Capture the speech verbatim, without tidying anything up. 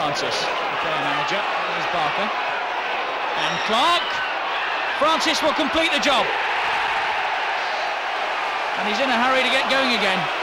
Francis, the player manager. There's Barker. And Clark. Francis will complete the job. And he's in a hurry to get going again.